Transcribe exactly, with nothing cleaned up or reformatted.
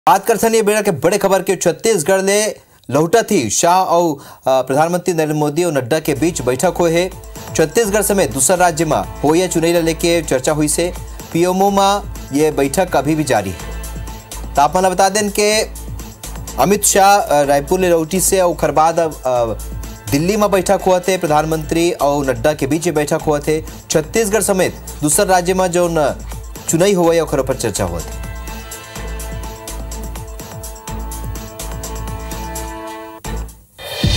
बात करथन ये बेड़ा के बड़े खबर के छत्तीसगढ़ ले लौटा थी शाह और प्रधानमंत्री नरेंद्र मोदी और नड्डा के बीच बैठक हुए है। छत्तीसगढ़ समेत दूसरा राज्य में होया चुनाई ला लेके चर्चा हुई से पीएमओ में ये बैठक अभी भी जारी है। तो आप मन बता दें कि अमित शाह रायपुर ले लौटी से और खर बाद दिल्ली में बैठक हुआ थे, प्रधानमंत्री और नड्डा के बीच बैठक हुआ थे। छत्तीसगढ़ समेत दूसरा राज्य में जो चुनाई हुआ है और पर चर्चा हुआ थी।